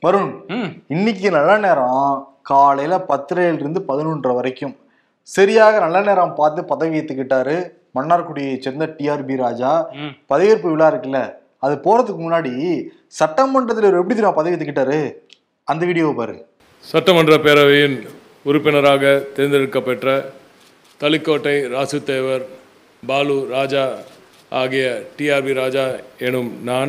வருண், இன்னைக்கு நல்ல நேரம் காலையில 10:30 11 வரைக்கும் சரியாக நல்ல நேரம் பார்த்து பதவி ஏத்துக்கிட்டாரு மன்னார்குடியை சேர்ந்த டிஆர்பி ராஜா. பதவியேற்பு விழா இருக்குல்ல, அது போறதுக்கு முன்னாடி சட்டமன்றத்தில் எப்படி தெரியும் பதவி ஏத்துக்கிட்டாரு, அந்த வீடியோவை பாரு. சட்டமன்ற பேரவையின் உறுப்பினராக தேர்ந்தெடுக்கப்பெற்ற தளிக்கோட்டை ராசுதேவர் பாலு ராஜா ஆகிய டிஆர்பி ராஜா எனும் நான்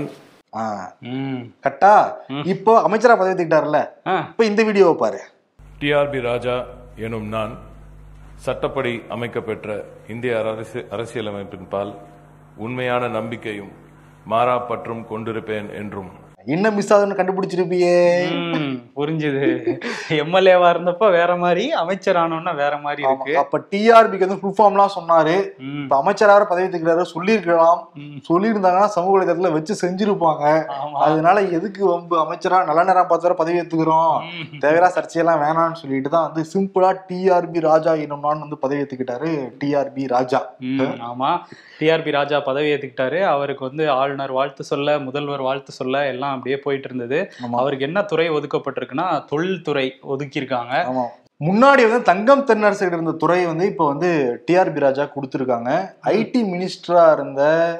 கட்டா இப்போ அமைச்சரா பதவி ஏத்துக்கிட்டாருல்ல, இப்ப இந்த வீடியோவை பாரு. டிஆர்பி ராஜா எனும் நான் சட்டப்படி அமைக்கப்பெற்ற இந்திய அரசியலமைப்பின் பால் உண்மையான நம்பிக்கையும் மாறா பற்றும் கொண்டிருப்பேன் என்றும். என்ன மிஸ் ஆகுதுன்னு கண்டுபிடிச்சிருப்பியே. புரிஞ்சுது. எம்எல்ஏவா இருந்தப்ப வேற மாதிரி, அமைச்சர் ஆனோம்னா வேற மாதிரி இருக்கு. அப்ப டிஆர்பிக்கு வந்து ஃபுல் ஃபார்ம்லாம் சொன்னாரு. இப்ப அமைச்சராக பதவி ஏத்துக்கிறாரு சொல்லியிருக்கலாம். சொல்லியிருந்தாங்கன்னா சமூக வலைதளத்துல வச்சு செஞ்சிருப்பாங்க. அதனால எதுக்கு வம்பு, அமைச்சரா நல்ல நேரம் பார்த்து பதவி ஏத்துக்கிறோம், தேவையா சர்ச்சையெல்லாம் வேணாம்னு சொல்லிட்டு தான் வந்து சிம்பிளா டிஆர்பி ராஜா என்னும் நான் வந்து பதவி ஏத்துக்கிட்டாரு டிஆர்பி ராஜா. ஆமா, டிஆர்பி ராஜா பதவி ஏத்துக்கிட்டாரு. அவருக்கு வந்து ஆளுநர் வாழ்த்து சொல்ல, முதல்வர் வாழ்த்து சொல்ல எல்லாம் அப்படியே போயிட்டு இருந்தது. அவருக்கு என்ன துறை ஒதுக்கப்பட்டிருக்குன்னா தொழில்துறை ஒதுக்கியிருக்காங்க. முன்னாடி வந்து தங்கம் தென்னரசு இருந்த துறை வந்து இப்ப வந்து டிஆர்பி ராஜா கொடுத்திருக்காங்க. ஐடி மினிஸ்டரா இருந்த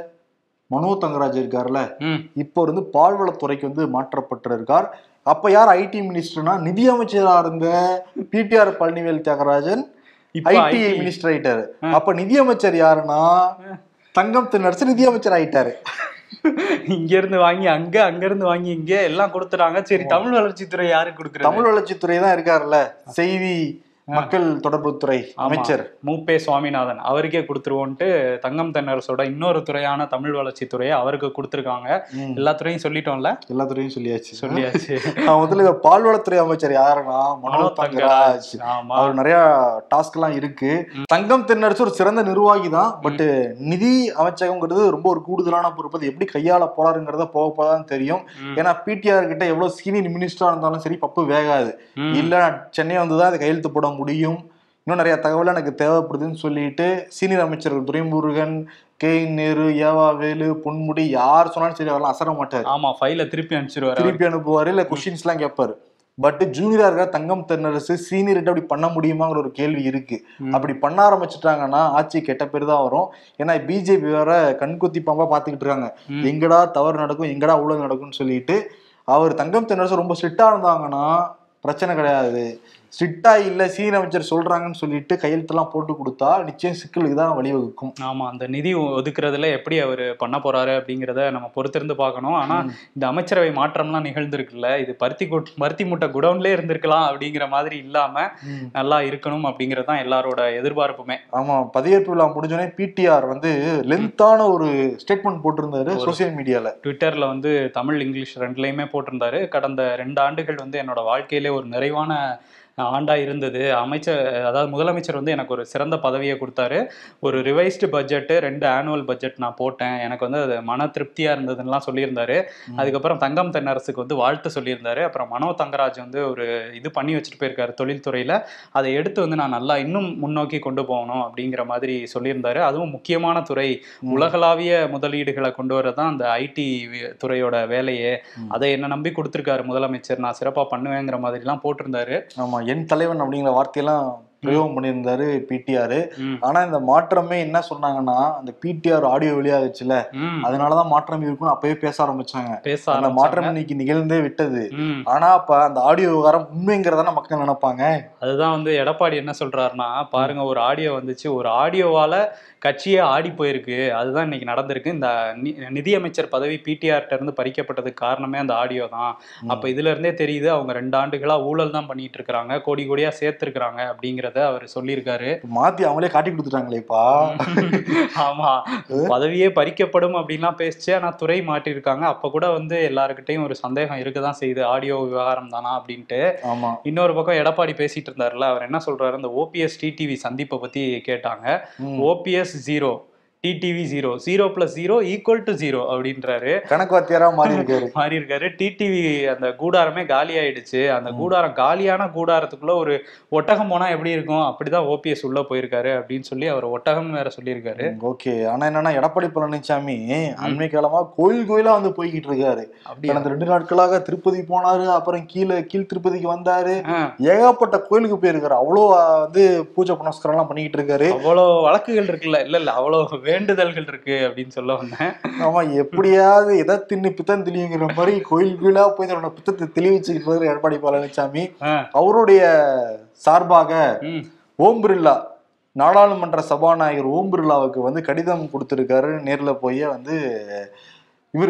மனோ தங்கராஜ் இருக்காருல்ல, இப்போ வந்து பால்வளத்துறைக்கு வந்து மாற்றப்பட்டிருக்கார். அப்ப யார் ஐடி மினிஸ்டர்னா நிதியமைச்சரா இருந்த PTR Palanivel Thiagarajan IT minister ஆயிட்டாரு. அப்ப நிதியமைச்சர் யாருன்னா தங்கம் தென்னரசு நிதியமைச்சர் ஆயிட்டாரு. இங்க இருந்து வாங்கி அங்க, அங்க இருந்து வாங்கி இங்க எல்லாம் கொடுத்துறாங்க. சரி, தமிழ் வளர்ச்சித்துறை யாருக்கு கொடுக்குறாங்க? தமிழ் வளர்ச்சித்துறை தான் இருக்காருல்ல, செய்தி மக்கள் தொடர்புத்துறை அமைச்சர் மூப்பே சுவாமிநாதன், அவருக்கே கொடுத்துருவோன்ட்டு தங்கம் தென்னரசோட இன்னொரு துறையான தமிழ் வளர்ச்சித்துறையை அவருக்கு கொடுத்துருக்காங்க. எல்லா துறையும் சொல்லிட்டோம்ல, எல்லா துறையும் சொல்லியாச்சு. முதல்ல பால்வளத்துறை அமைச்சர் யாருன்னா மனோ தங்கராஜ். அவர் நிறைய டாஸ்க் எல்லாம் இருக்கு. தங்கம் தென்னரசு ஒரு சிறந்த நிர்வாகி தான். பட் நிதி அமைச்சகம்ங்கிறது ரொம்ப ஒரு கூடுதலான பொறுப்பு. எப்படி கையாள போறாருங்கிறத போக போதான் தெரியும். ஏன்னா பிடிஆர் கிட்ட எவ்வளவு சீனியர் மினிஸ்டரா இருந்தாலும் சரி பப்பு வேகாது. இல்ல சென்னை வந்துதான் அதை கையெழுத்து போட முடியும். இன்னும் நிறைய தகவல் எனக்கு தேவைப்படுதுன்னு சொல்லிட்டு சீனியர் அமைச்சர்கள் துரைமுருகன், கே நேரு, ஏவா வேலு, பொன்முடி யார் சொன்னாலும் சரி அவரெல்லாம் அசர மாட்டாரு. ஆமா, ஃபைல திருப்பி அனுப்புவாரு, இல்ல கொஸ்டின்ஸ் எல்லாம் கேட்பாரு. பட் ஜூனியரா இருக்கிற தங்கம் தென்னரசு சீனியர்கிட்ட அப்படி பண்ண முடியுமாங்கிற ஒரு கேள்வி இருக்கு. அப்படி பண்ண ஆரம்பிச்சுட்டாங்கன்னா ஆட்சி கெட்ட பேர் தான் வரும். ஏன்னா பிஜேபி வேற கண்குத்தி பாம்பா பாத்துக்கிட்டு இருக்காங்க. எங்கடா தவறு நடக்கும், எங்கடா ஊழல் நடக்கும்னு சொல்லிட்டு. அவர் தங்கம் தென்னரசு ரொம்ப ஸ்ட்ரிக்டா இருந்தாங்கன்னா பிரச்சனை கிடையாது. ஸ்ட்ரிக்டா இல்ல சீனியர் அமைச்சர் சொல்றாங்கன்னு சொல்லிட்டு கையெழுத்தெல்லாம் போட்டு கொடுத்தா நிச்சயம் சிக்கலுக்கு தான் வழிவகுக்கும். ஆமா, அந்த நிதி ஒதுக்குறதுல எப்படி அவர் பண்ண போறாரு அப்படிங்கிறத நம்ம பொறுத்திருந்து பார்க்கணும். ஆனா இந்த அமைச்சரவை மாற்றம்லாம் நிகழ்ந்திருக்குல்ல, இது பருத்தி மூட்டை குடவுன்லே இருந்திருக்கலாம் அப்படிங்கிற மாதிரி இல்லாம நல்லா இருக்கணும் அப்படிங்கறதுதான் எல்லாரோட எதிர்பார்ப்புமே. ஆமா, பதவியேற்பு விழா முடிஞ்சோடனே பிடிஆர் வந்து லென்த்தான ஒரு ஸ்டேட்மெண்ட் போட்டிருந்தாரு சோசியல் மீடியால. ட்விட்டர்ல வந்து தமிழ் இங்கிலீஷ் ரெண்டுலயுமே போட்டிருந்தாரு. கடந்த 2 ஆண்டுகள் வந்து என்னோட வாழ்க்கையிலே ஒரு நிறைவான ஆண்டா இருந்தது. அதாவது முதலமைச்சர் வந்து எனக்கு ஒரு சிறந்த பதவியை கொடுத்தாரு. ஒரு ரிவைஸ்டு பட்ஜெட்டு, 2 ஆனுவல் பட்ஜெட் நான் போட்டேன். எனக்கு வந்து அது மன திருப்தியா இருந்ததுன்னெலாம் சொல்லியிருந்தாரு. அதுக்கப்புறம் தங்கம் தென்னரசுக்கு வந்து வாழ்த்து சொல்லியிருந்தாரு. அப்புறம் மனோ தங்கராஜ் வந்து ஒரு இது பண்ணி வச்சுட்டு போயிருக்காரு தொழில்துறையில. அதை எடுத்து வந்து நான் நல்லா இன்னும் முன்னோக்கி கொண்டு போகணும் அப்படிங்கிற மாதிரி சொல்லியிருந்தாரு. அதுவும் முக்கியமான துறை, உலகளாவிய முதலீடுகளை கொண்டு வரதான் அந்த ஐடி துறையோட வேலையே. அதை என்ன நம்பி கொடுத்துருக்காரு முதலமைச்சர், நான் சிறப்பா பண்ணுவேங்கிற மாதிரிலாம் போட்டிருந்தாரு. ஆமா, என் தலைவன் அப்படிங்கிற வார்த்தையெல்லாம் பிரயோகம் பண்ணியிருந்தாரு பிடிஆர். ஆனா இந்த மாற்றமே என்ன சொன்னாங்கன்னா, அந்த பிடிஆர் ஆடியோ வெளியாகுச்சுல, அதனாலதான் மாற்றம் இருக்குன்னு அப்பவே பேச ஆரம்பிச்சாங்க. அந்த மாற்றம் இன்னைக்கு நிகழ்ந்தே விட்டது. ஆனா அப்ப அந்த ஆடியோ விவகாரம் உண்மைங்கிறதான மக்கள் நினைப்பாங்க. அதுதான் வந்து எடப்பாடி என்ன சொல்றாருன்னா, பாருங்க ஒரு ஆடியோ வந்துச்சு, ஒரு ஆடியோவால கட்சியே ஆடி போயிருக்கு, அதுதான் இன்னைக்கு நடந்திருக்கு. இந்த நிதியமைச்சர் பதவி பிடிஆர்ட்ட இருந்து பறிக்கப்பட்டதுக்கு காரணமே அந்த ஆடியோ தான். அப்ப இதுல இருந்தே தெரியுது அவங்க 2 ஆண்டுகளா ஊழல் தான் பண்ணிட்டு இருக்காங்க, கோடி கோடியா சேர்த்திருக்கிறாங்க அப்படிங்கறத அவர் சொல்லியிருக்காரு. மாத்தி அவங்களே காட்டி கொடுத்துட்டாங்களேப்பா. ஆமா, பதவியே பறிக்கப்படும் அப்படின்லாம் பேசிச்சு. ஆனா துறை மாற்றிருக்காங்க. அப்ப கூட வந்து எல்லாருக்கிட்டையும் ஒரு சந்தேகம் இருக்குதான் செய்யுது, ஆடியோ விவகாரம் தானா அப்படின்ட்டு. இன்னொரு பக்கம் எடப்பாடி பேசிட்டு இருந்தாருல, அவர் என்ன சொல்றாரு, இந்த ஓபிஎஸ் டிடிவி சந்திப்பை பத்தி கேட்டாங்க. ஓபிஎஸ் 0, டிடிவி 0 0 + 0 = 0 அப்படின்றாரு. கணக்கு வாத்தியாரா மாறி இருக்காரு. டிடிவி அந்த கூடாரமே காலி ஆயிடுச்சு. அந்த கூடாரம் காலியான கூடாரத்துக்குள்ள ஒரு ஒட்டகம் போனா எப்படி இருக்கும், அப்படிதான் ஓபிஎஸ் உள்ள போயிருக்காரு அப்படின்னு சொல்லி அவர் ஒட்டகம் வேற சொல்லியிருக்காரு. ஓகே. ஆனா என்னன்னா எடப்பாடி பழனிசாமி அண்மை காலமா கோயிலா வந்து போய்கிட்டு இருக்காரு. கடந்த 2 நாட்களாக திருப்பதி போனாரு, அப்புறம் கீழ் திருப்பதிக்கு வந்தாரு, ஏகப்பட்ட கோயிலுக்கு போயிருக்காரு. அவ்வளோ வந்து பூஜை புனஸ்காரம் எல்லாம் பண்ணிக்கிட்டு இருக்காரு. அவ்வளோ வழக்குகள் இருக்குல்ல, இல்ல அவ்வளோ வேண்டுதல்கள் இருக்கு அப்படின்னு சொல்ல வந்தேன். ஆமா, எப்படியாவது எதை தின்னு பித்தம் தெளிவுங்கிற மாதிரி கோயிலா போய் தன்னோட பித்தத்தை தெளிவிச்சுக்கிட்டு எடப்பாடி பழனிசாமி. அவருடைய சார்பாக ஓம் பிர்லா, நாடாளுமன்ற சபாநாயகர் ஓம் பிர்லாவுக்கு வந்து கடிதம் கொடுத்திருக்காரு. நேர்ல போய் வந்து இவர்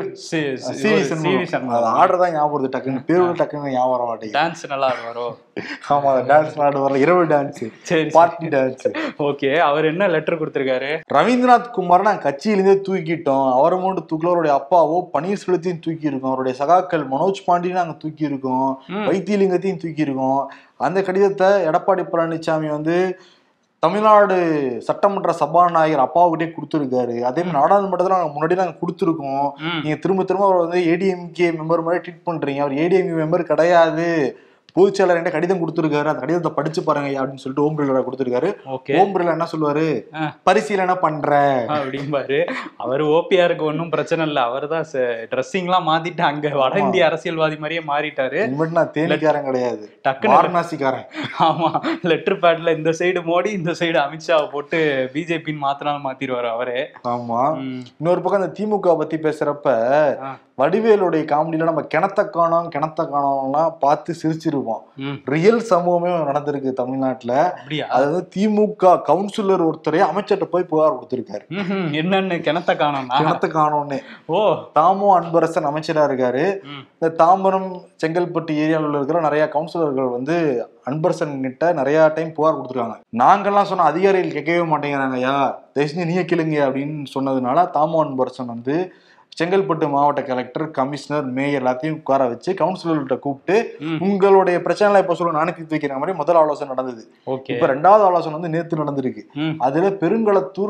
ஆர்டர் தான் ஞாபகம் டக்குன்னு பேரு டக்குன்னு ஞாபகம் மாட்டேங்குது. டான்ஸ் நல்லா வரும். ஆமா, டான்ஸ் ஆடுவார், இரவு டான்ஸ், பார்ட்டி டான்ஸ். ஓகே, அவர் என்ன லெட்டர் கொடுத்திருக்காரு? ரவீந்திரநாத் குமார் நாங்க கட்சியிலிருந்தே தூக்கிட்டோம், அவரை மட்டும் தூக்கல, அவருடைய அப்பாவோ பன்னீர்செல்வத்தையும் தூக்கி இருக்கோம், அவருடைய சகாக்கள் மனோஜ் பாண்டியன் நாங்க தூக்கி இருக்கோம், வைத்தியலிங்கத்தையும் தூக்கி இருக்கோம். அந்த கடிதத்தை எடப்பாடி பழனிசாமி வந்து தமிழ்நாடு சட்டமன்ற சபாநாயகர் அப்பாவுக்கிட்டே கொடுத்துருக்காரு. அதே மாதிரி நாடாளுமன்றத்தில் நாங்கள் முன்னாடி நாங்கள் கொடுத்துருக்கோம். நீங்க திரும்ப அவர் வந்து ஏடிஎம்கே மெம்பர் மாதிரி ட்ரீட் பண்றீங்க. அவர் ஏடிஎம்கே மெம்பர் கிடையாது, பொதுச்செயலர் என்கிட்ட கடிதம் கொடுத்துருக்காரு, அந்த கடிதத்தை படிச்சு பாருங்க அப்படின்னு சொல்லிட்டு ஓம் பிர்லா கொடுத்துருக்காரு. ஓம் பிர்லா என்ன சொல்லுவாரு, பரிசீலனை பண்ற அப்படிம்பாரு. அவர் ஓபிஆருக்கு ஒன்னும் பிரச்சனை இல்லை, அவர் தான் ட்ரெஸ்ஸிங் எல்லாம் மாத்திட்டு அங்க வட இந்திய அரசியல்வாதி மாதிரியே மாறிட்டாரு. நான் தேனிக்காரன் கிடையாது, வாரணாசிக்காரன். ஆமா, லெட்டர் பேட்ல இந்த சைடு மோடி, இந்த சைடு அமித்ஷாவை போட்டு பிஜேபின்னு மாத்தினாலும் மாத்திருவாரு அவரே. ஆமா, இன்னொரு பக்கம் இந்த திமுக பத்தி பேசுறப்ப வடிவேலுடைய காமெடியில நம்ம கிணத்த காணோம்லாம் பார்த்து சிரிச்சிருப்போம். ரியல் சம்பவமே நடந்திருக்கு தமிழ்நாட்டுல. அதாவது திமுக கவுன்சிலர் ஒருத்தரே அமைச்சர்கிட்ட போய் புகார் கொடுத்திருக்காரு. என்னன்னு கிணத்த காணோம்னு. ஓ, தாமோ அன்பரசன் அமைச்சரா இருக்காரு. இந்த தாம்பரம் செங்கல்பட்டு ஏரியாவில் இருக்கிற நிறைய கவுன்சிலர்கள் வந்து அன்பரசன் கிட்ட நிறைய டைம் புகார் கொடுத்துருக்காங்க. நாங்கெல்லாம் சொன்ன அதிகாரிகள் கேட்கவே மாட்டேங்கிறாங்க, ஐயா தயவுசெஞ்சு நீங்க கேளுங்க அப்படின்னு சொன்னதுனால தாமோ அன்பரசன் வந்து செங்கல்பட்டு மாவட்ட கலெக்டர், கமிஷனர், மேயர் எல்லாத்தையும் உட்கார வச்சு கவுன்சிலர்கிட்ட கூப்பிட்டு உங்களுடைய பிரச்சனை இப்ப சொல்ல நானே தீர்த்து வைக்கிற மாதிரி முதல் ஆலோசனை நடந்தது. இப்ப 2வது ஆலோசனை வந்து நேத்து நடந்திருக்கு. அதுல பெருங்களத்தூர்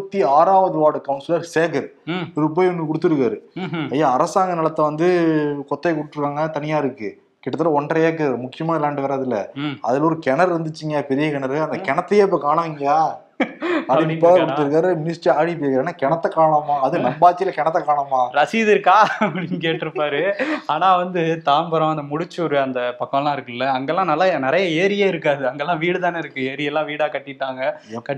56வது வார்டு கவுன்சிலர் சேகர் போய் ஒண்ணு கொடுத்துருக்காரு. ஐயா, அரசாங்க நிலத்தை வந்து கொத்தை கொடுத்துருக்காங்க, தனியா இருக்கு, கிட்டத்தட்ட 1.5 ஏக்கர், முக்கியமான லேண்ட் வராதுல, அதுல ஒரு கிணறு இருந்துச்சுங்க, பெரிய கிணறு, அந்த கிணத்தையே இப்ப காணாங்கயா கொடுத்திருக்காரு. மினிஸ்டர் ஆடி போயிருக்காரு, கிணத்த காணாமா, அது நம்பாச்சியில கிணத்த காணாமா, ரசீது இருக்கா அப்படின்னு கேட்டிருப்பாரு. ஆனா வந்து தாம்பரம், அந்த முடிச்சூர் அந்த பக்கம்லாம் இருக்குல்ல, அங்கெல்லாம் நல்லா நிறைய ஏரியே இருக்காது, அங்கெல்லாம் வீடு தானே இருக்கு, ஏரியெல்லாம் வீடா கட்டிட்டாங்க.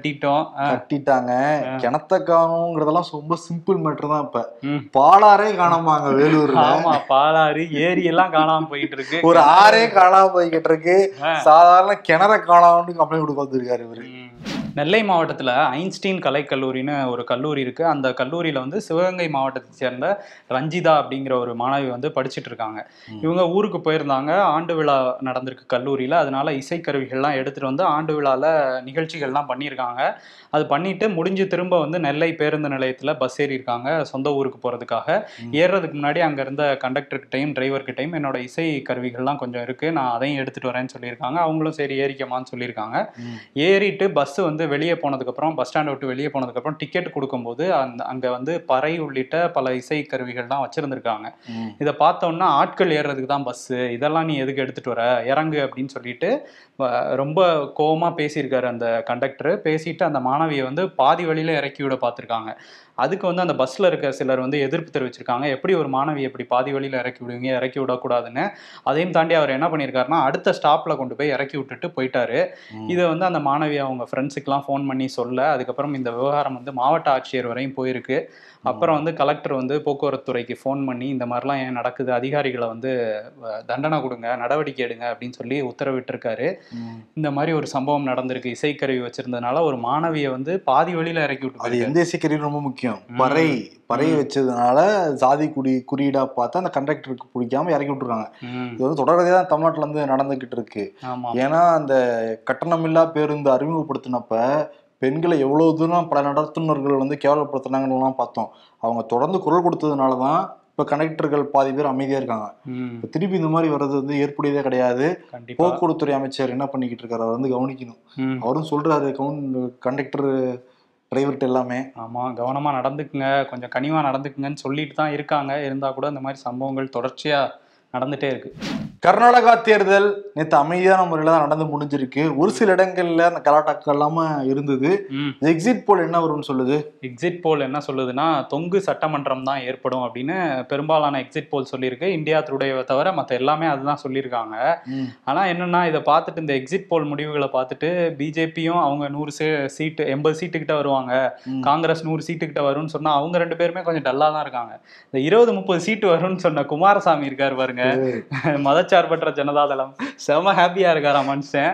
கிணத்த காணுங்கிறதெல்லாம் ரொம்ப சிம்பிள் மேட்டர் தான். இப்ப பாலாரே காணாமாங்க வேலூர்ல. ஆமா, பாலாறு ஏரி எல்லாம் காணாம போயிட்டு இருக்கு, ஒரு ஆறே காணாம போய்கிட்டு இருக்கு, சாதாரண கிணற காணாமன்னு கம்ப்ளைண்ட் கொடுக்க வந்திருக்காரு இவரு. நெல்லை மாவட்டத்தில் ஐன்ஸ்டீன் கலைக்கல்லூரின்னு ஒரு கல்லூரி இருக்குது. அந்த கல்லூரியில் வந்து சிவகங்கை மாவட்டத்தை சேர்ந்த ரஞ்சிதா அப்படிங்கிற ஒரு மாணவி வந்து படிச்சுட்டு இருக்காங்க. இவங்க ஊருக்கு போயிருந்தாங்க, ஆண்டு விழா நடந்திருக்கு கல்லூரியில். அதனால இசைக்கருவிகள்லாம் எடுத்துகிட்டு வந்து ஆண்டு விழாவில் நிகழ்ச்சிகள்லாம் பண்ணியிருக்காங்க. அது பண்ணிட்டு முடிஞ்சு திரும்ப வந்து நெல்லை பேருந்து நிலையத்தில் பஸ் ஏறி இருக்காங்க சொந்த ஊருக்கு போகிறதுக்காக. ஏறுறதுக்கு முன்னாடி அங்கே இருந்த கண்டக்டர்கிட்டையும் டிரைவர்கிட்டையும் என்னோட இசை கருவிகள்லாம் கொஞ்சம் இருக்குது, நான் அதையும் எடுத்துகிட்டு வரேன்னு சொல்லியிருக்காங்க. அவங்களும் சரி ஏறிக்கமான்னு சொல்லியிருக்காங்க. ஏறிட்டு பஸ்ஸு வந்து வெளியே போனதுக்கப்புறம், பஸ் ஸ்டாண்டை விட்டு வெளியே போனதுக்கப்புறம் டிக்கெட் கொடுக்கும்போது அங்கே வந்து பறை உள்ளிட்ட பல இசை கருவிகள்லாம் வச்சுருந்துருக்காங்க. இதை பார்த்தோன்னா ஆட்கள் ஏறுறதுக்கு தான் பஸ்ஸு, இதெல்லாம் நீ எதுக்கு எடுத்துகிட்டு வர, இறங்கு அப்படின்னு சொல்லிட்டு ரொம்ப கோவமாக பேசியிருக்காரு அந்த கண்டக்டர். பேசிட்டு அந்த மாணவியை வந்து பாதி வழியில் இறக்கி விட பார்த்துருக்காங்க. அதுக்கு வந்து அந்த பஸ்ஸில் இருக்க சிலர் வந்து எதிர்ப்பு தெரிவிச்சிருக்காங்க. எப்படி ஒரு மாணவி எப்படி பாதி வழியில் இறக்கி விடுவீங்க, இறக்கி விடக்கூடாதுன்னு. அதையும் தாண்டி அவர் என்ன பண்ணியிருக்காருன்னா அடுத்த ஸ்டாப்பில் கொண்டு போய் இறக்கி விட்டுட்டு போயிட்டாரு. இதை வந்து அந்த மாணவி அவங்க ஃப்ரெண்ட்ஸுக்கெலாம் ஃபோன் பண்ணி சொல்ல, அதுக்கப்புறம் இந்த விவகாரம் வந்து மாவட்ட ஆட்சியர் வரையும் போயிருக்கு. அப்புறம் வந்து கலெக்டர் வந்து போக்குவரத்து துறைக்கு ஃபோன் பண்ணி இந்த மாதிரிலாம் ஏன் நடக்குது, அதிகாரிகளை வந்து தண்டனை கொடுங்க, நடவடிக்கை எடுங்க அப்படின்னு சொல்லி உத்தரவிட்டிருக்காரு. இந்த மாதிரி ஒரு சம்பவம் நடந்திருக்கு. இசைக்கருவி வச்சிருந்ததுனால ஒரு மாணவியை வந்து பாதி வழியில இறக்கி விட்டு. அது எந்த இசைக்கருவி ரொம்ப முக்கியம், பறை வச்சதுனால சாதி குறியீடா பார்த்து அந்த கண்டக்டருக்கு பிடிக்காம இறக்கி விட்டுருக்காங்க. இது வந்து தொடர்கதையா தான் தமிழ்நாட்டுல இருந்து நடந்துகிட்டு இருக்கு. ஏன்னா அந்த கட்டணமில்லா பேருந்து அறிமுகப்படுத்தினப்ப பெண்களை எவ்வளவு தூரம் பல நடத்துனர்கள் வந்து கேவலப்படுத்தினாங்கன்னு பார்த்தோம். அவங்க தொடர்ந்து குரல் கொடுத்ததுனாலதான் இப்ப கண்டக்டர்கள் பாதி பேர் அமைதியா இருக்காங்க. இப்ப திருப்பி இந்த மாதிரி வர்றது வந்து ஏற்புடையதே கிடையாது. போக்குவரத்துறை அமைச்சர் என்ன பண்ணிக்கிட்டு இருக்காரு, அவர் வந்து கவனிக்கணும். அவரும் சொல்றாரு, கண்டக்டர் டிரைவர்கிட்ட எல்லாமே. ஆமா, கவனமா நடந்துக்குங்க, கொஞ்சம் கனிவா நடந்துக்குங்கன்னு சொல்லிட்டு தான் இருக்காங்க. இருந்தா கூட இந்த மாதிரி சம்பவங்கள் தொடர்ச்சியா நடந்துட்டே இருக்கு. கர்நாடகா தேர்தல் நேற்று அமைதியான முறையில் தான் நடந்து முடிஞ்சிருக்கு. ஒரு சில இடங்கள்ல அந்த கலாட்டாக்கள் இல்லாம இருந்தது. எக்ஸிட் போல் என்ன வரும்னு சொல்லுது? எக்ஸிட் போல் என்ன சொல்லுதுன்னா, தொங்கு சட்டமன்றம் தான் ஏற்படும் அப்படின்னு பெரும்பாலான எக்ஸிட் போல் சொல்லியிருக்கு. இந்தியா டுடேவை தவிர மற்ற எல்லாமே அதுதான் சொல்லியிருக்காங்க. ஆனா என்னன்னா, இதை பார்த்துட்டு இந்த எக்ஸிட் போல் முடிவுகளை பார்த்துட்டு பிஜேபியும் அவங்க 100 சீட்டு 80 சீட்டு கிட்ட வருவாங்க, காங்கிரஸ் 100 சீட்டு கிட்ட வரும்னு சொன்னா அவங்க 2 பேருமே கொஞ்சம் டல்லா தான் இருக்காங்க. இந்த 20-30 சீட்டு வரும்னு சொன்ன குமாரசாமி இருக்காரு பாருங்க, மதச்சார்பற்ற ஜனதாதளம், செம ஹாப்பியா இருக்காரா மனுஷன்.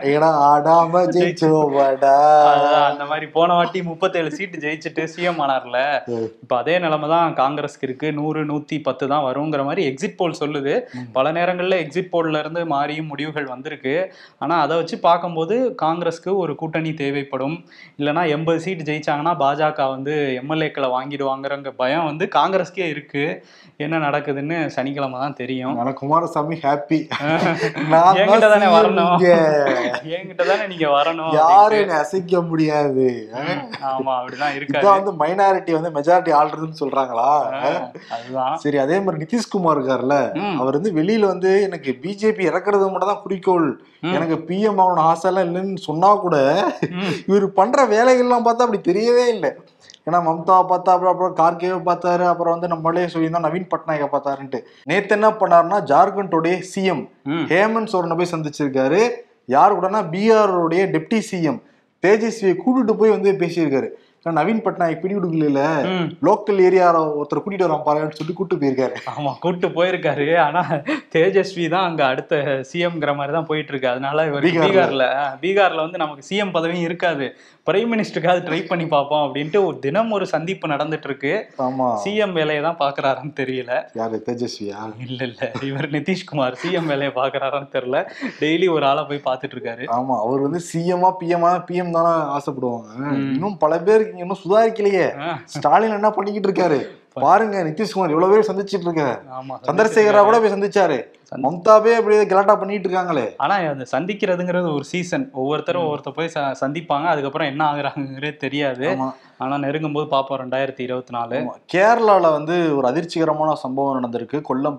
அந்த மாதிரி போன வாட்டி 37 சீட்டு ஜெயிச்சுட்டு சிஎம் ஆனார்ல, இப்ப அதே நிலைமை தான் காங்கிரஸ்க்கு இருக்கு. 100-110 தான் வருங்கிற மாதிரி எக்ஸிட் போல் சொல்லுது. பல நேரங்கள்ல எக்ஸிட் போல்ல இருந்து மாறியும் முடிவுகள் வந்திருக்கு. ஆனா அதை வச்சு பார்க்கும்போது காங்கிரஸ்க்கு ஒரு கூட்டணி தேவைப்படும். இல்லைன்னா 80 சீட்டு ஜெயிச்சாங்கன்னா பாஜக வந்து எம்எல்ஏக்களை வாங்கிடுவாங்கிற பயம் வந்து காங்கிரஸ்க்கே இருக்கு. என்ன நடக்குதுன்னு சனிக்கிழமை தான் தெரியும். குமாரசாமி ஹாப்பி, என்கிட்ட தானே வரணும், என்கிட்ட தானே நீங்க வரணும், யாரும் அசைக்க முடியாது. ஆமா, அப்படிதான் இருக்கு. வந்து மைனாரிட்டி வந்து மெஜாரிட்டி ஆள்றதுன்னு சொல்றாங்களா? அதுதான் சரி. அதே மாதிரி நிதிஷ்குமார் இருக்காருல்ல, அவர் வந்து வெளியில வந்து எனக்கு பிஜேபி இறக்குறது மட்டும் தான் குறிக்கோள், எனக்கு பிஎம் ஆகணும் ஆசை எல்லாம் இல்லைன்னு சொன்னா கூட இவர் பண்ற வேலைகள்லாம் பார்த்தா அப்படி தெரியவே இல்லை. ஏன்னா மம்தாவை பார்த்தா, அப்புறம் கார்கேவை பார்த்தாரு, அப்புறம் வந்து நம்மளே சொல்லியிருந்தோம் நவீன் பட்நாயக்கை பார்த்தாருன்ட்டு. நேத்து என்ன பண்ணாருன்னா, ஜார்க்கண்டோடைய சிஎம் ஹேமந்த் சோரனை போய் சந்திச்சிருக்காரு. யாரு கூடனா பீகாரோடைய டெப்டி சிஎம் தேஜஸ்வியை கூட்டிட்டு போய் வந்து பேசியிருக்காரு. நவீன் பட்நாயக் பிடி கொடுக்கல, லோக்கல் ஏரியா ஒருத்தர் கூட்டிட்டு வரான் பாருன்னு சொல்லிட்டு கூட்டு போயிருக்காரு. ஆமா, கூட்டு போயிருக்காரு. ஆனா தேஜஸ்வி தான் அங்க அடுத்த சிஎம்ங்கிற மாதிரி தான் போயிட்டு இருக்கு. அதனால இவர் பீகார்ல வந்து நமக்கு சிஎம் பதவியும் இருக்காது, பிரைம் மினிஸ்டருக்காவது ட்ரை பண்ணி பார்ப்போம் அப்படின்ட்டு ஒரு தினம் ஒரு சந்திப்பு நடந்துட்டு இருக்கு. ஆமா, சிஎம் வேலையை தான் பாக்குறாருன்னு தெரியல. யாரு, தேஜஸ்வியா? இல்ல இவர் நிதிஷ்குமார் சிஎம் வேலையை பாக்குறாரான்னு தெரியல. டெய்லி ஒரு ஆளை போய் பாத்துட்டு இருக்காரு. ஆமா, அவர் வந்து சிஎம்மா பிஎம் தானே ஆசைப்படுவாங்க. இன்னும் பல பேருக்கு இன்னும் சுதாரிக்கலையே. ஸ்டாலின் என்ன பண்ணிக்கிட்டு இருக்காரு பாருங்க. நிதிஷ்குமார் எவ்வளவு பேர் சந்திச்சிட்டு இருக்காரு. சந்திரசேகரா கூட போய் சந்திச்சாரு. மம்தாவே அப்படியே கலாட்டா பண்ணிட்டு இருக்காங்களே. ஆனா அந்த சந்திக்கிறதுங்கிறது ஒரு சீசன். ஒவ்வொருத்தரும் ஒவ்வொருத்தர் போய் சந்திப்பாங்க, அதுக்கப்புறம் என்ன ஆகுறாங்கிறதே தெரியாது. ஆனா நெருங்கும் போது பாப்போம். 2024 கேரளால வந்து ஒரு அதிர்ச்சிகரமான சம்பவம் நடந்திருக்கு.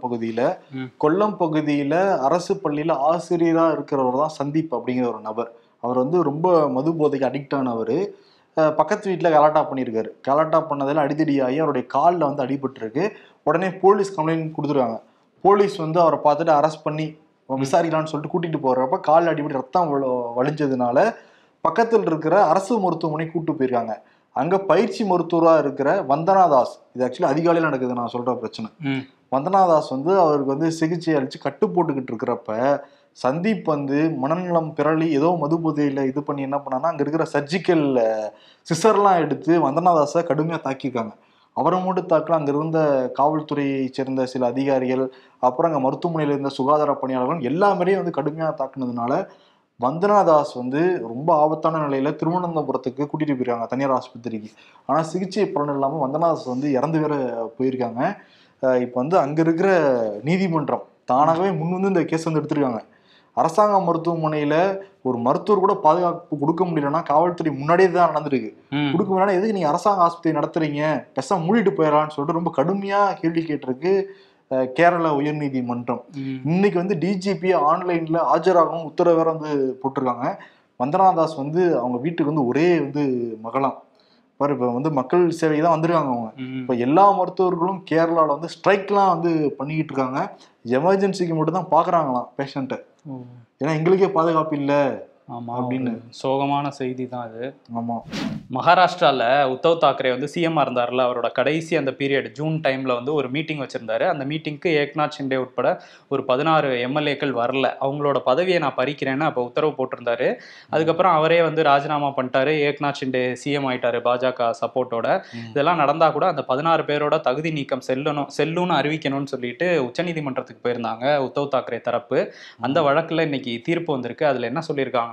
கொல்லம் பகுதியில அரசு பள்ளியில ஆசிரியரா இருக்கிறவர் தான் சந்தீப் அப்படிங்கிற ஒரு நபர். அவர் வந்து ரொம்ப மது போதைக்கு அடிக்ட் ஆனவர். பக்கத்து வீட்டில் கலாட்டா பண்ணியிருக்காரு. கலாட்டா பண்ணதில் அடிதடியாகி அவருடைய காலில் வந்து அடிபட்டுருக்கு. உடனே போலீஸ் கம்ப்ளைண்ட் கொடுத்துருக்காங்க. போலீஸ் வந்து அவரை பார்த்துட்டு அரெஸ்ட் பண்ணி விசாரிக்கலான்னு சொல்லிட்டு கூட்டிட்டு போறப்ப காலில் அடிபட்டு ரத்தம் வலிஞ்சதுனால பக்கத்தில் இருக்கிற அரசு மருத்துவமனை கூப்பிட்டு போயிருக்காங்க. அங்க பயிற்சி மருத்துவராக இருக்கிற வந்தனாதாஸ், இது ஆக்சுவலி அதிகாலையில் நடக்குது நான் சொல்ற பிரச்சனை. வந்தனாதாஸ் வந்து அவருக்கு வந்து சிகிச்சை அளிச்சு கட்டு போட்டுக்கிட்டு இருக்கிறப்ப சந்தீப் வந்து மனநலம் பிறலி ஏதோ மது போதையில இது பண்ணி என்ன பண்ணான்னா அங்க இருக்கிற சர்ஜிக்கல் சிசர்லாம் எடுத்து வந்தனாதாஸை கடுமையா தாக்கியிருக்காங்க. அவரை மட்டும் தாக்கல, அங்க இருந்த காவல்துறையை சேர்ந்த சில அதிகாரிகள், அப்புறம் அங்க மருத்துவமனையில இருந்த சுகாதார பணியாளர்கள் எல்லாமே வந்து கடுமையா தாக்குனதுனால வந்தனாதாஸ் வந்து ரொம்ப ஆபத்தான நிலையில திருவனந்தபுரத்துக்கு கூட்டிட்டு போயிருக்காங்க, தனியார் ஆஸ்பத்திரிக்கு. ஆனா சிகிச்சை பலன் இல்லாம வந்தனாதாஸ் வந்து இறந்து வேற போயிருக்காங்க. இப்ப வந்து அங்க இருக்கிற நீதிமன்றம் தானாகவே முன் வந்து இந்த கேஸ் வந்து எடுத்திருக்காங்க. அரசாங்க மருத்துவமனையில ஒரு மருத்துவர் கூட பாதுகாப்பு கொடுக்க முடியலன்னா காவல்துறை முன்னாடியே தான் நடந்திருக்கு. கொடுக்க முடியல, எதுக்கு நீங்க அரசாங்க ஆஸ்பத்திரி நடத்துறீங்க, பெருசா மூடிட்டு போயிடலான்னு சொல்லிட்டு ரொம்ப கடுமையா கேள்வி கேட்டிருக்கு கேரளா உயர் நீதிமன்றம். இன்னைக்கு வந்து டிஜிபி ஆன்லைன்ல ஆஜராகவும் உத்தரவு வேற வந்து போட்டிருக்காங்க. வந்தனாதாஸ் வந்து அவங்க வீட்டுக்கு வந்து ஒரே வந்து மகளாம் பாரு. இப்ப வந்து மக்கள் சேவை தான் வந்திருக்காங்க அவங்க. இப்ப எல்லா மருத்துவர்களும் கேரளால வந்து ஸ்ட்ரைக்லாம் வந்து பண்ணிக்கிட்டு இருக்காங்க. எமர்ஜென்சிக்கு மட்டும் தான் பாக்குறாங்களாம் பேஷண்ட்டை. ஏன்னா எங்களுக்கே பாதுகாப்பு இல்லை. ஆமா, அப்படின்னு சோகமான செய்தி தான் அது. ஆமா, மகாராஷ்டிரால உத்தவ் தாக்கரே வந்து சிஎம் இருந்தார்ல, அவரோட கடைசி அந்த பீரியட் ஜூன் டைம்ல வந்து ஒரு மீட்டிங் வச்சிருந்தாரு. அந்த மீட்டிங்க்கு ஏக்நாத் ஷிண்டே உட்பட ஒரு 16 எம்எல்ஏக்கள் வரல. அவங்களோட பதவியை நான் பறிக்கிறேன்னு அப்போ உத்தரவு போட்டிருந்தாரு. அதுக்கப்புறம் அவரே வந்து ராஜினாமா பண்ணிட்டாரு. ஏக்நாத் ஷிண்டே சிஎம் ஆயிட்டாரு பாஜக சப்போர்ட்டோட. இதெல்லாம் நடந்தா கூட அந்த 16 பேரோட தகுதி நீக்கம் செல்லுன்னு அறிவிக்கணும்னு சொல்லிட்டு உச்சநீதிமன்றத்துக்கு போயிருந்தாங்க உத்தவ் தாக்கரே தரப்பு. அந்த வழக்குல இன்னைக்கு தீர்ப்பு வந்திருக்கு. அதுல என்ன சொல்லியிருக்காங்க,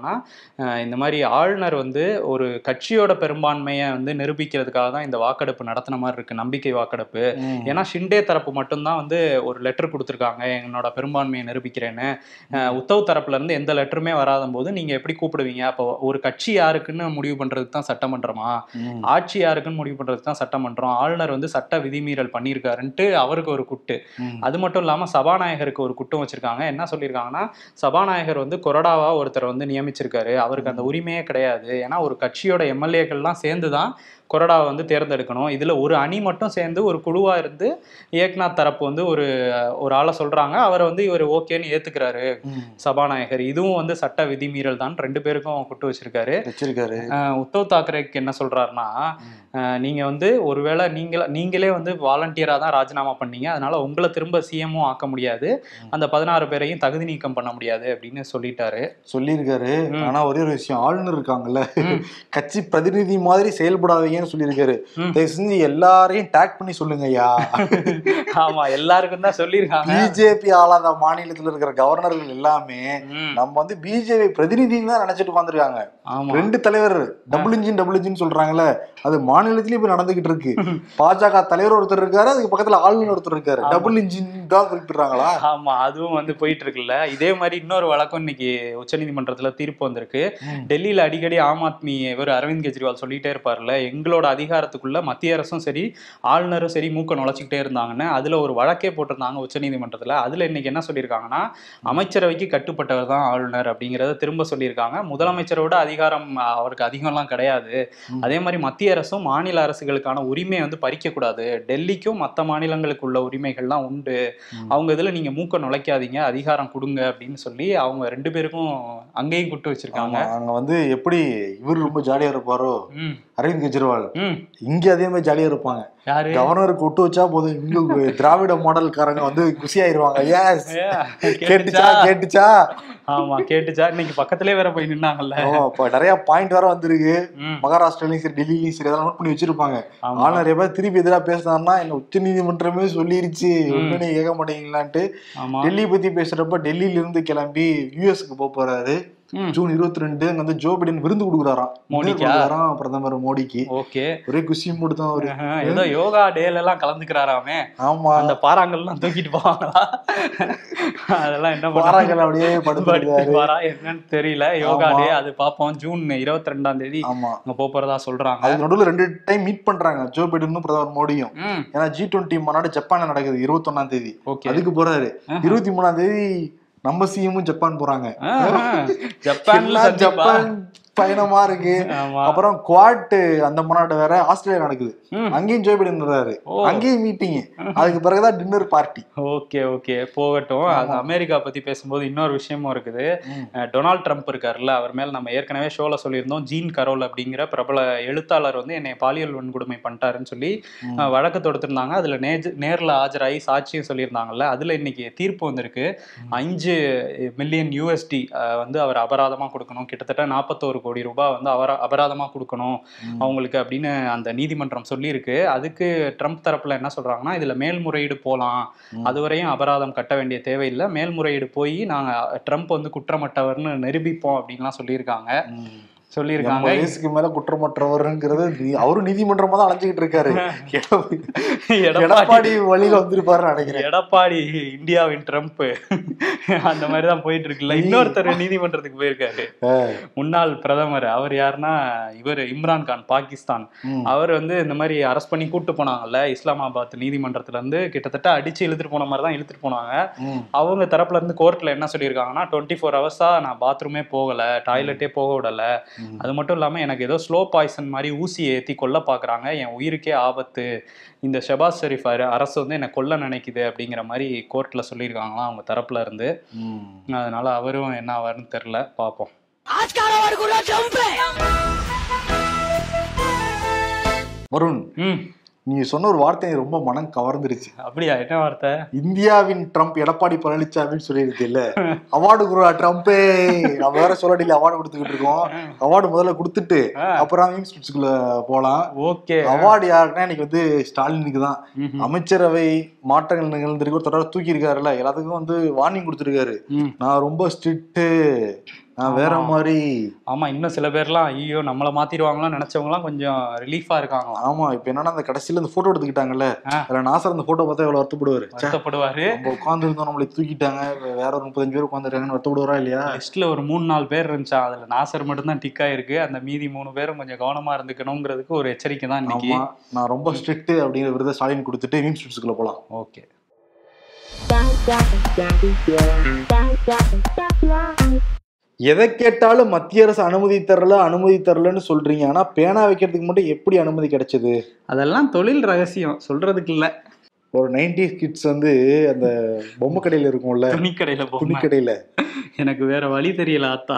சொல்லியிருக்காங்கன்னா, இந்த மாதிரி ஆளுநர் வந்து ஒரு கட்சியோட பெரும்பான்மையை வந்து நிரூபிக்கிறதுக்காக தான் இந்த வாக்கெடுப்பு நடத்தின மாதிரி இருக்கு, நம்பிக்கை வாக்கெடுப்பு. ஏன்னா ஷிண்டே தரப்பு மட்டும்தான் வந்து ஒரு லெட்டர் கொடுத்துருக்காங்க என்னோட பெரும்பான்மையை நிரூபிக்கிறேன்னு. உத்தவ் தரப்புல இருந்து எந்த லெட்டருமே வராத போது நீங்க எப்படி கூப்பிடுவீங்க? அப்போ ஒரு கட்சி யாருக்குன்னு முடிவு பண்றதுக்கு தான் சட்டமன்றமா, ஆட்சி யாருக்குன்னு முடிவு பண்றதுக்கு தான் சட்டமன்றம்? ஆளுநர் வந்து சட்ட விதிமீறல் பண்ணியிருக்காருன்ட்டு அவருக்கு ஒரு குட்டு. அது மட்டும் இல்லாம சபாநாயகருக்கு ஒரு குட்டும் வச்சிருக்காங்க. என்ன சொல்லியிருக்காங்கன்னா, சபாநாயகர் வந்து கொறடாவா ஒருத்தர் வந்து நியமிச்சிருக்காரு, அவருக்கு அந்த உரிமையே கிடையாது. ஏன்னா ஒரு கட்சியோட எம்எல்ஏக்கள்லாம் சேர்ந்துதான் கொறடாவை வந்து தேர்ந்தெடுக்கணும். இதுல ஒரு அணி மட்டும் சேர்ந்து ஒரு குழுவா இருந்து ஏக்நாத் தரப்பு வந்து ஒரு ஆளை சொல்றாங்க, அவரை வந்து இவர் ஓகேன்னு ஏத்துக்கிறாரு சபாநாயகர். இதுவும் வந்து சட்ட விதிமீறல் தான், 2 பேருக்கும் குட்டு வச்சிருக்காரு. உத்தவ் தாக்கரேக்கு என்ன சொல்றாருன்னா, நீங்க வந்து ஒருவேளை நீங்களே வந்து வாலண்டியரா தான் ராஜினாமா பண்ணீங்க, அதனால உங்களை திரும்ப சிஎம்மும் ஆக்க முடியாது, அந்த 16 பேரையும் தகுதி நீக்கம் பண்ண முடியாது அப்படின்னு சொல்லியிருக்காரு. ஆனா ஒரே ஒரு விஷயம், ஆளுநர் இருக்காங்கல்ல, கட்சி பிரதிநிதி மாதிரி செயல்படாதீங்கன்னு சொல்லியிருக்காரு. தயவு செஞ்சு எல்லாரையும் டேக் பண்ணி சொல்லுங்க ஐயா. ஆமா, எல்லாருக்கும் தான் சொல்லியிருக்காங்க. பிஜேபி ஆளாத மாநிலத்தில் இருக்கிற கவர்னர்கள் எல்லாமே நம்ம வந்து பிஜேபி பிரதிநிதின்னு தான் நினைச்சிட்டு வந்துருக்காங்க. 2 தலைவர் டபுள் இன்ஜின் சொல்றாங்கல்ல, அது மாநிலத்திலேயே இப்ப நடந்துகிட்டு இருக்கு. பாஜக தலைவர் ஒருத்தர் இருக்காரு, அதுக்கு பக்கத்துல ஆளுநர் ஒருத்தர் இருக்காரு. டபுள் இன்ஜின் தான் குறிப்பிடுறாங்களா? ஆமா, அதுவும் வந்து போயிட்டு இருக்குல்ல. இதே மாதிரி இன்னொரு வழக்கம் இன்னைக்கு உச்சநீதிமன்றத்துல தீர்ப்பு வந்திருக்கு. டெல்லியில அடிக்கடி ஆம் ஆத்மி இவர் அரவிந்த் கெஜ்ரிவால் சொல்லிட்டே இருப்பார்ல, எங்களோட அதிகாரத்துக்குள்ள மத்திய அரசும் சரி ஆளுநரும் சரி மூக்க நுழைச்சிக்கிட்டே இருந்தாங்கன்னு. அதுல ஒரு வழக்கே போட்டிருந்தாங்க உச்சநீதிமன்றத்துல. அதுல இன்னைக்கு என்ன சொல்லியிருக்காங்கன்னா, அமைச்சரவைக்கு கட்டுப்பட்டவர் தான் ஆளுநர் அப்படிங்கிறத திரும்ப சொல்லியிருக்காங்க. முதலமைச்சரோட அதிகாரம் அவருக்கு அதிகம்லாம் கிடையாது. அதே மாதிரி மத்திய அரசும் மாநில அரசுகளுக்கான உரிமையை வந்து பறிக்க கூடாது, டெல்லிக்கும் மற்ற மாநிலங்களுக்கு உள்ள உரிமைகள்லாம் உண்டு, அவங்க இதுல நீங்க மூக்க நுழைக்காதீங்க, அதிகாரம் கொடுங்க அப்படின்னு சொல்லி அவங்க 2 பேருக்கும் அங்கேயும் கூட்டு வச்சிருக்காங்க. அங்க வந்து எப்படி இவர் ரொம்ப ஜாலியா இருப்பாரோ அரவிந்த் கெஜ்ரிவால், இங்க அதே மாதிரி ஜாலியா இருப்பாங்க. கவர்னருக்கு ஒட்டு வச்சா போதும், இங்க திராவிட மாடல்காரங்க வந்து குசி ஆயிருவாங்க. கேட்டுச்சா? ஆமா, கேட்டுச்சா. இன்னைக்கு பக்கத்திலே வேற போய் நின்னாங்கல்ல. நிறைய பாயிண்ட் வேற வந்திருக்கு. மகாராஷ்டிராலையும் சரி டெல்லியிலையும் சரி அதெல்லாம் நோட் பண்ணி வச்சிருப்பாங்க. ஆனா நிறைய பேர் திருப்பி எதிராக பேசினாருன்னா, என்ன உச்ச நீதிமன்றமே சொல்லிருச்சு ஒண்ணுன்னு கேட்க மாட்டீங்களான்ட்டு. டெல்லி பத்தி பேசுறப்ப டெல்லியில இருந்து கிளம்பி யூஎஸ்க்கு போறாரு. ஜூன் 22 அங்க வந்து ஜோ பைடன் விருந்து கொடுக்குறாராம் பிரதமர் மோடிக்கு. ஓகே, ஒரே குஷி மூடு தான் அவரு. ஏதோ யோகா டேல எல்லாம் கலந்துக்கிறாராமே. ஆமா, அந்த பாறாங்கல்லாம் தூக்கிட்டு போவாங்களா? அதெல்லாம் என்ன பாறாங்கல் அப்படியே படுத்துறாரா என்னன்னு தெரியல. யோகா டே அது பாப்போம். ஜூன் 22 அங்க போறதா சொல்றாங்க. அதுக்கு நடுவுல 2 டைம் மீட் பண்றாங்க ஜோ பைடனும் பிரதமர் மோடியும். ஏன்னா G20 மாநாடு ஜப்பான்ல நடக்குது 21 அதுக்கு போறாரு. 23 நம்ம சிஎம்மும் ஜப்பான் போறாங்க. ஜப்பான் பயணமா இருக்கு. அப்புறம் குவாட் அந்த மாநாடு வேற ஆஸ்திரேலியா நடக்குது, அங்கேயும் ஜோ பைடன் வர்றாரு, அங்கேயும் மீட்டிங், அதுக்கு பிறகுதான் டின்னர் பார்ட்டி. ஓகே போகட்டும். அது அமெரிக்கா பத்தி பேசும்போது இன்னொரு விஷயமும் இருக்குது. டொனால்ட் ட்ரம்ப் இருக்காருல்ல, அவர் மேல நம்ம ஏற்கனவே ஷோல சொல்லியிருந்தோம். ஜீன் கரோல் அப்படிங்கிற பிரபல எழுத்தாளர் வந்து என்னை பாலியல் வன்கொடுமை பண்ணிட்டாருன்னு சொல்லி வழக்கு தொடுத்திருந்தாங்க. அதுல நேர்ல ஆஜராகி சாட்சியும் சொல்லியிருந்தாங்கல்ல. அதுல இன்னைக்கு தீர்ப்பு வந்திருக்கு. $5 மில்லியன் வந்து அவர் அபராதமா கொடுக்கணும். கிட்டத்தட்ட 41 கோடி ரூபாய் வந்து அபராதமா கொடுக்கணும் அவங்களுக்கு அப்படின்னு அந்த நீதிமன்றம் சொல்லியிருக்கு. அதுக்கு ட்ரம்ப் தரப்புல என்ன சொல்றாங்கன்னா, இதுல மேல்முறையீடு போலாம், அதுவரையும் அபராதம் கட்ட வேண்டிய தேவையில்லை, மேல்முறையீடு போய் நாங்க ட்ரம்ப் வந்து குற்றமற்றவர்னு நிரூபிப்போம் அப்படின்லாம் சொல்லியிருக்காங்க. வயசுக்கு மேல குற்றமற்றவருங்கிறது அவரும் நீதிமன்றமா தான் அலைஞ்சுக்கிட்டு இருக்காரு. எடப்பாடி வழியில வந்திருப்பாரு நினைக்கிறேன். எடப்பாடி இந்தியாவின் ட்ரம்ப் அந்த மாதிரிதான் போயிட்டு இருக்குல்ல. இன்னொருத்தர் நீதிமன்றத்துக்கு போயிருக்காரு, முன்னாள் பிரதமர். அவர் யாருன்னா இவர் இம்ரான்கான், பாகிஸ்தான். அவர் வந்து இந்த மாதிரி அரெஸ்ட் பண்ணி கூட்டு போனாங்கல்ல இஸ்லாமாபாத் நீதிமன்றத்துல இருந்து. கிட்டத்தட்ட அடிச்சு இழுத்துட்டு போன மாதிரி தான் இழுத்துட்டு போனாங்க. அவங்க தரப்புல இருந்து கோர்ட்ல என்ன சொல்லியிருக்காங்கன்னா, 24 ஹவர்ஸா நான் பாத்ரூமே போகல, டாய்லெட்டே போக விடல, அது மட்டும் இல்லாம எனக்கு ஏதோ ஸ்லோ பாய்சன் மாதிரி ஊசி ஏற்றி கொல்ல பாக்குறாங்க, என் உயிருக்கே ஆபத்து, இந்த ஷபாஸ் ஷெரீப் அரசு வந்து என்னை கொல்ல நினைக்குது அப்படிங்கிற மாதிரி கோர்ட்ல சொல்லியிருக்காங்களாம் அவங்க தரப்புல இருந்து. அதனால அவரும் என்ன ஆவாருன்னு தெரியல, பாப்போம். வருண், நீங்க சொன்ன ஒரு வார்த்தை ரொம்ப மனம் கவர்ந்துருச்சு. அப்படியா? என்ன வார்த்தை? இந்தியாவின் ட்ரம்ப் எடப்பாடி பழனிசாமின்னு சொல்லியிருக்கு இல்ல, அவார்டு குருவா ட்ரம்ப்பே. நம்ம வேற சொல்லடியில அவார்டு கொடுத்துக்கிட்டு இருக்கோம். அவார்டு முதல்ல கொடுத்துட்டு அப்புறம் ஸ்பீச்சுக்குள்ள போலாம். ஓகே, அவார்டு யாருக்குன்னா இன்னைக்கு வந்து ஸ்டாலினுக்கு தான். அமைச்சரவை மாற்றங்கள் நிகழ்ந்திருக்கு, ஒரு தொடர் தூக்கி இருக்காருல்ல, எல்லாத்துக்கும் வந்து வார்னிங் கொடுத்துருக்காரு. நான் ரொம்ப ஸ்ட்ரிக்ட், நான் வேற மாதிரி. ஆமா, இன்னும் சில பேர்லாம் ஐயோ நம்மள மாத்திடுவாங்களாம் நினைச்சவங்கலாம் கொஞ்சம் ரிலீஃபா இருக்காங்க. ஆமா, இப்ப என்னன்னா அந்த கடைசியில இந்த போட்டோ எடுத்துக்கிட்டாங்கல்ல, அதுல நாசர் அந்த போட்டோ பார்த்தா எவ்வளவு வருத்தப்படுவாரு. நம்ம உட்கார்ந்து இருந்தோம், நம்மளை தூக்கிட்டாங்க, வேற ஒரு 35 பேர் உட்காந்துருக்காங்கன்னு வருத்தப்படுவாரா இல்லையா? லிஸ்ட்ல ஒரு 3-4 பேர் இருந்துச்சா, அதுல நாசர் மட்டும் தான் டிக் ஆயிருக்கு. அந்த மீதி 3 பேரும் கொஞ்சம் கவனமா இருந்துக்கணுங்கிறதுக்கு ஒரு எச்சரிக்கை தான் இன்னைக்கு. நான் ரொம்ப ஸ்ட்ரிக்ட் அப்படிங்கிற விருதை ஸ்டாலின் கொடுத்துட்டு மீம் ஸ்ட்ரிப்ஸ்க்குள்ள போலாம். ஓகே. எதை கேட்டாலும் மத்திய அரசு அனுமதி தரலன்னு சொல்றீங்க. ஆனா பேனா வைக்கிறதுக்கு மட்டும் எப்படி அனுமதி கிடைச்சது? அதெல்லாம் தொழில் ரகசியம், சொல்றதுக்கு இல்ல. ஒரு 90s கிட்ஸ் வந்து அந்த பொம்மை கடையில இருக்கும்ல, துணிக்கடையில எனக்கு வேற வழி தெரியல ஆத்தா.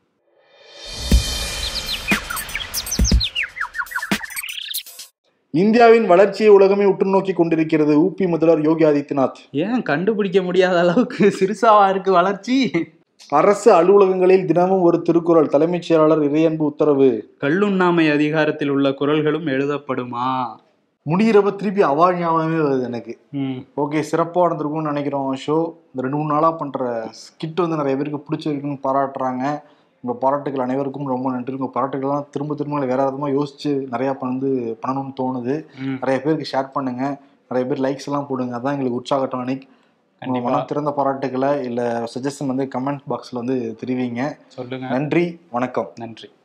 இந்தியாவின் வளர்ச்சியை உலகமே உற்று நோக்கி கொண்டிருக்கிறது. ஊபி முதல்வர் யோகி ஆதித்யநாத். ஏன் கண்டுபிடிக்க முடியாத அளவுக்கு சிறுசாவா இருக்கு வளர்ச்சி? அரசு அலுவலகங்களில் தினமும் ஒரு திருக்குறள். தலைமைச் செயலாளர் இறையன்பு உத்தரவு. கல்லுண்ணாமை அதிகாரத்தில் உள்ள குறள்களும் எழுதப்படுமா? முடிகிறப்ப திருப்பி அவார்ட் ஞாபகமே வருது எனக்கு. ஓகே, சிறப்பாக நடந்திருக்கும்னு நினைக்கிறோம் ஷோ. இந்த 2-3 நாளாக பண்ற ஸ்கிட் வந்து நிறைய பேருக்கு பிடிச்சிருக்குன்னு பாராட்டுறாங்க. உங்கள் பாராட்டுகள் அனைவருக்கும் ரொம்ப நன்றி. உங்கள் பாராட்டுகள்லாம் திரும்ப வேற விதமாக யோசிச்சு நிறையா பண்ணணும்னு தோணுது. நிறைய பேருக்கு ஷேர் பண்ணுங்க, நிறைய பேர் லைக்ஸ் எல்லாம் போடுங்க, அதான் எங்களுக்கு உற்சாகட்டம். அன்னைக்கு மனம் திறந்த பாராட்டுகளை இல்லை சஜஷன் வந்து கமெண்ட் பாக்ஸில் வந்து தெரிவிங்க. சொல்லுங்க. நன்றி, வணக்கம். நன்றி.